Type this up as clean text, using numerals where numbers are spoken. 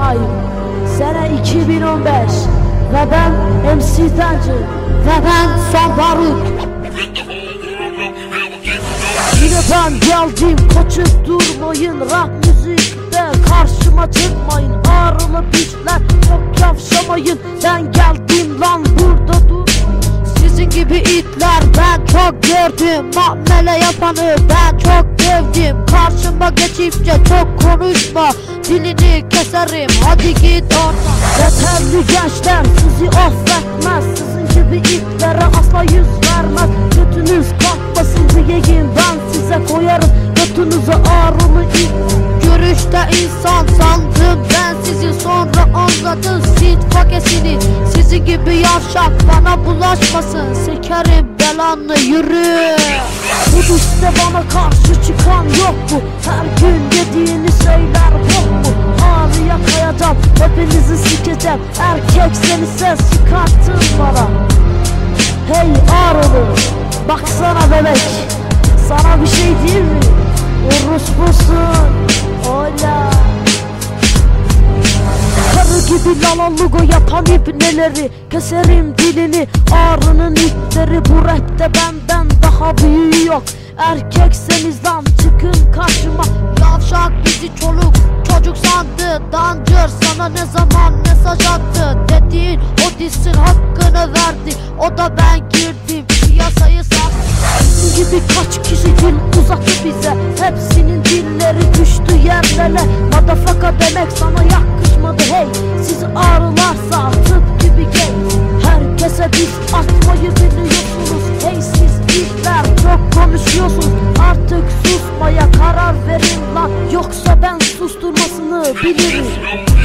ayı, sene 2015 ve ben MC Dancı ve ben Son Barut. Yine ben geldim, kaçıp durmayın. Rap müzikte karşıma çıkmayın. Ağrılı piçler çok yavşamayın. Ben geldim lan, burada dur. Sizin gibi itler ben çok gördüm. Muamele yapanı ben çok sevdim. Karşıma geçipçe çok konuşma, dilini keserim, hadi git oradan. Yeterli gençler sizi affetmez. Sizin gibi itlere asla yüz vermez. Götünüz kalkmasın diyeyim, ben size koyarım götünüze ağrılı it. Görüşte insan sandım ben sizi, sonra anladım sit fakesini. Sizin gibi yavşak bana bulaşmasın, sekerim belanı, yürü. Bu işte bana karşı çıkan yok mu? Her gün dediğini söyler bok mu? Ağrıya kayacağım, hepinizi sikeceğim. Erkek seni ses çıkarttın bana. Hey ağrılı, baksana bebek, sana bir şey değil mi? Orospusun, ola. Karı gibi lalalugo yapan ibneleri, keserim dilini, ağrının ipleri. Bu rapte benden daha büyüğü yok. Erkekseniz lan çıkın karşıma. Yavşak bizi çoluk çocuk sandı. Dancır sana ne zaman mesaj attı? Dediğin o dissin hakkını verdi, o da ben girdim piyasayı sattım. Sizin gibi kaç kişi dil uzattı bize, hepsinin dilleri düştü yerlere. Madafaka demek sana yakışmadı hey. Siz ağrılarsa tıp gibi gay. Herkese diz atmayı biliyorsunuz. Hey siz itler çok konuşuyorsunuz. Artık susmaya karar verin lan, yoksa ben susturmasını bilirim.